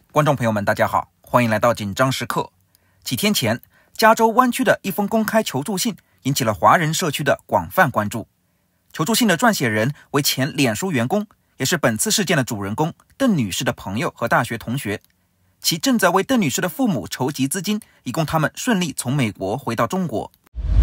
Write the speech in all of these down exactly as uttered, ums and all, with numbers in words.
观众朋友们，大家好，欢迎来到紧张时刻。几天前，加州湾区的一封公开求助信引起了华人社区的广泛关注。求助信的撰写人为前脸书员工，也是本次事件的主人公邓女士的朋友和大学同学。其正在为邓女士的父母筹集资金，以供他们顺利从美国回到中国。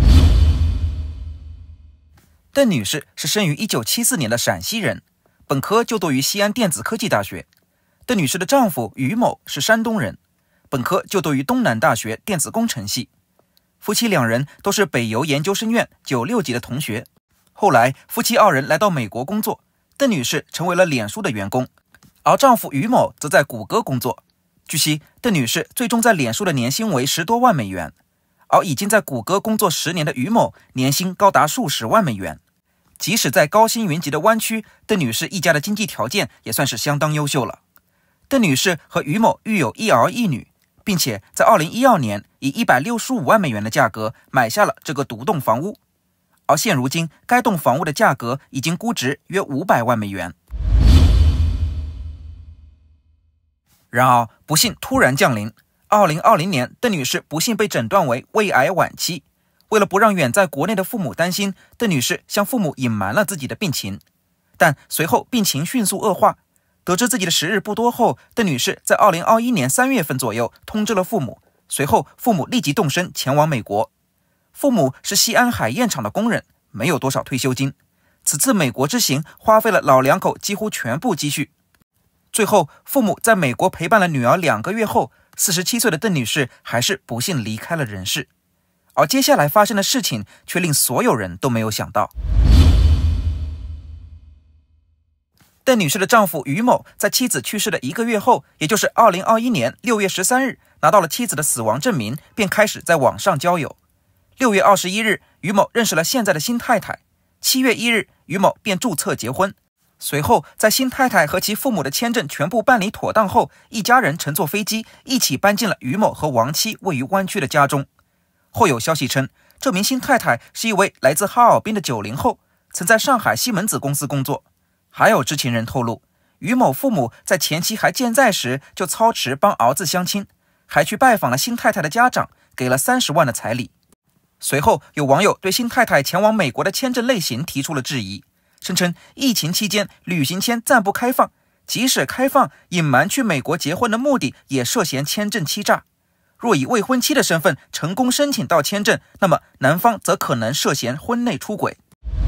邓女士是生于一九七四年的陕西人，本科就读于西安电子科技大学。邓女士的丈夫于某是山东人，本科就读于东南大学电子工程系。夫妻两人都是北邮研究生院九六级的同学。后来夫妻二人来到美国工作，邓女士成为了脸书的员工，而丈夫于某则在谷歌工作。据悉，邓女士最终在脸书的年薪为十多万美元，而已经在谷歌工作十年的于某年薪高达数十万美元。即使在高薪云集的湾区，邓女士一家的经济条件也算是相当优秀了。邓女士和于某育有一儿一女，并且在二零一二年以一百六十五万美元的价格买下了这个独栋房屋，而现如今该栋房屋的价格已经估值约五百万美元。然而不幸突然降临，二零二零年邓女士不幸被诊断为胃癌晚期。为了不让远在国内的父母担心，邓女士向父母隐瞒了自己的病情，但随后病情迅速恶化。得知自己的时日不多后，邓女士在二零二一年三月份左右通知了父母，随后父母立即动身前往美国。父母是西安海燕厂的工人，没有多少退休金，此次美国之行花费了老两口几乎全部积蓄。最后父母在美国陪伴了女儿两个月后，四十七岁的邓女士还是不幸离开了人世。而接下来发生的事情却令所有人都没有想到。邓女士的丈夫于某在妻子去世的一个月后，也就是二零二一年六月十三日，拿到了妻子的死亡证明，便开始在网上交友。六月二十一日，于某认识了现在的新太太。七月一日，于某便注册结婚。随后在新太太和其父母的签证全部办理妥当后，一家人乘坐飞机一起搬进了于某和亡妻位于湾区的家中。后有消息称，这名新太太是一位来自哈尔滨的九零后，曾在上海西门子公司工作。还有知情人透露，于某父母在前妻还健在时就操持帮儿子相亲，还去拜访了新太太的家长，给了三十万的彩礼。随后有网友对新太太前往美国的签证类型提出了质疑，声称疫情期间旅行签暂不开放，即使开放，隐瞒去美国结婚的目的也涉嫌签证欺诈。若以未婚妻的身份成功申请到签证，那么男方则可能涉嫌婚内出轨。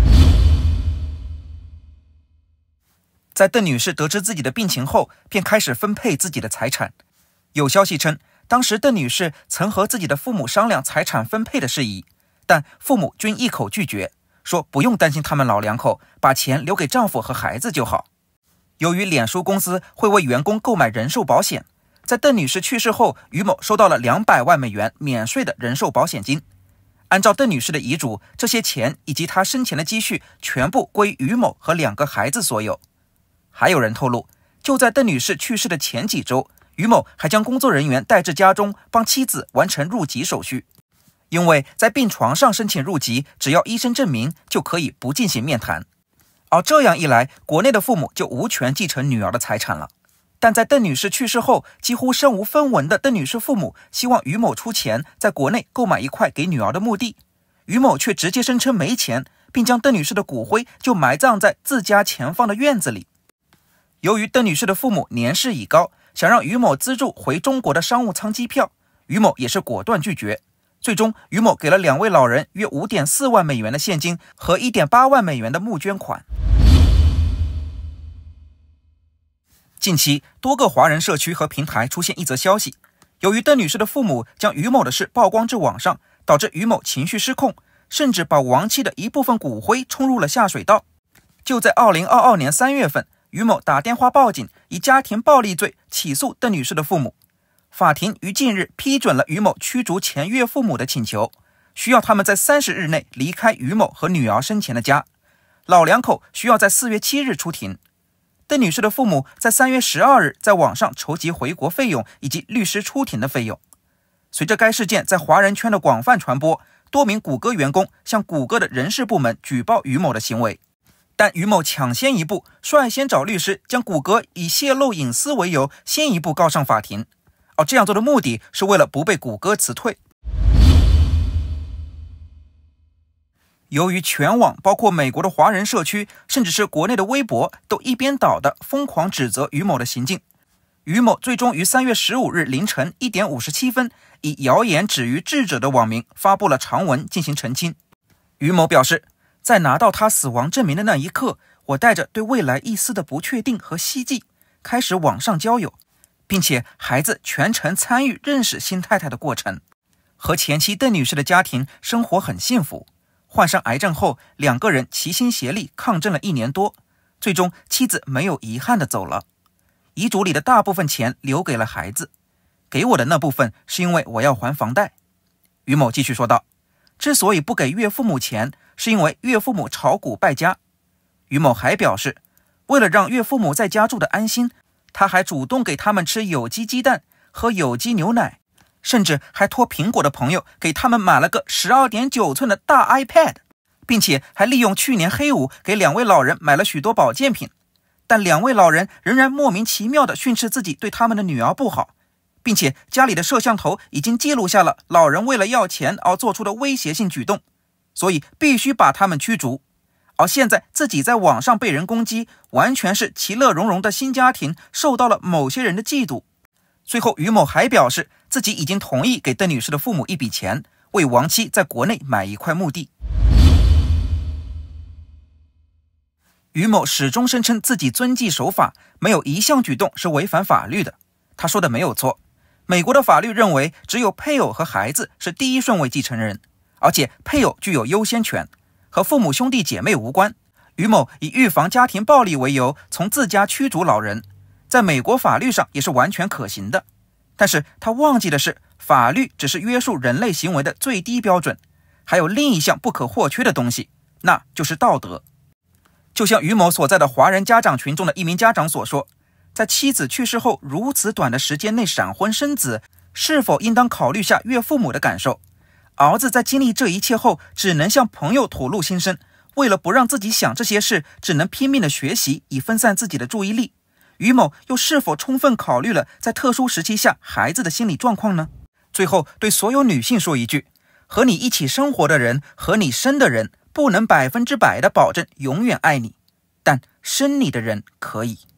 在邓女士得知自己的病情后，便开始分配自己的财产。有消息称，当时邓女士曾和自己的父母商量财产分配的事宜，但父母均一口拒绝，说不用担心他们老两口，把钱留给丈夫和孩子就好。由于脸书公司会为员工购买人寿保险，在邓女士去世后，于某收到了两百万美元免税的人寿保险金。按照邓女士的遗嘱，这些钱以及她生前的积蓄全部归于某和两个孩子所有。还有人透露，就在邓女士去世的前几周，于某还将工作人员带至家中，帮妻子完成入籍手续。因为在病床上申请入籍，只要医生证明就可以不进行面谈。而这样一来，国内的父母就无权继承女儿的财产了。但在邓女士去世后，几乎身无分文的邓女士父母希望于某出钱在国内购买一块给女儿的墓地，于某却直接声称没钱，并将邓女士的骨灰就埋葬在自家前方的院子里。由于邓女士的父母年事已高，想让于某资助回中国的商务舱机票，于某也是果断拒绝。最终，于某给了两位老人约 五点四万美元的现金和 一点八万美元的募捐款。近期，多个华人社区和平台出现一则消息，由于邓女士的父母将于某的事曝光至网上，导致于某情绪失控，甚至把亡妻的一部分骨灰冲入了下水道。就在二零二二年三月份，于某打电话报警，以家庭暴力罪起诉邓女士的父母。法庭于近日批准了于某驱逐前岳父母的请求，需要他们在三十日内离开于某和女儿生前的家。老两口需要在四月七日出庭。邓女士的父母在三月十二日在网上筹集回国费用以及律师出庭的费用。随着该事件在华人圈的广泛传播，多名谷歌员工向谷歌的人事部门举报于某的行为。 但于某抢先一步，率先找律师将谷歌以泄露隐私为由先一步告上法庭。而这样做的目的是为了不被谷歌辞退。由于全网包括美国的华人社区，甚至是国内的微博，都一边倒的疯狂指责于某的行径，于某最终于三月十五日凌晨一点五十七分，以谣言止于智者的网名发布了长文进行澄清。于某表示，在拿到他死亡证明的那一刻，我带着对未来一丝的不确定和希冀，开始网上交友，并且孩子全程参与认识新太太的过程。和前妻邓女士的家庭生活很幸福。患上癌症后，两个人齐心协力抗争了一年多，最终妻子没有遗憾地走了。遗嘱里的大部分钱留给了孩子，给我的那部分是因为我要还房贷。于某继续说道，之所以不给岳父母钱，是因为岳父母炒股败家。于某还表示，为了让岳父母在家住的安心，他还主动给他们吃有机鸡蛋，喝有机牛奶，甚至还托苹果的朋友给他们买了个 十二点九寸的大 iPad， 并且还利用去年黑五给两位老人买了许多保健品。但两位老人仍然莫名其妙地训斥自己对他们的女儿不好，并且家里的摄像头已经记录下了老人为了要钱而做出的威胁性举动，所以必须把他们驱逐。而现在自己在网上被人攻击，完全是其乐融融的新家庭受到了某些人的嫉妒。最后于某还表示，自己已经同意给邓女士的父母一笔钱，为亡妻在国内买一块墓地。于某始终声称自己遵纪守法，没有一项举动是违反法律的。他说的没有错，美国的法律认为只有配偶和孩子是第一顺位继承人，而且配偶具有优先权，和父母兄弟姐妹无关。于某以预防家庭暴力为由从自家驱逐老人，在美国法律上也是完全可行的。但是他忘记的是，法律只是约束人类行为的最低标准，还有另一项不可或缺的东西，那就是道德。就像于某所在的华人家长群中的一名家长所说，在妻子去世后如此短的时间内闪婚生子，是否应当考虑下岳父母的感受？儿子在经历这一切后，只能向朋友吐露心声，为了不让自己想这些事，只能拼命的学习，以分散自己的注意力。于某又是否充分考虑了在特殊时期下孩子的心理状况呢？最后对所有女性说一句，和你一起生活的人，和你生的人，不能百分之百的保证永远爱你，但生你的人可以。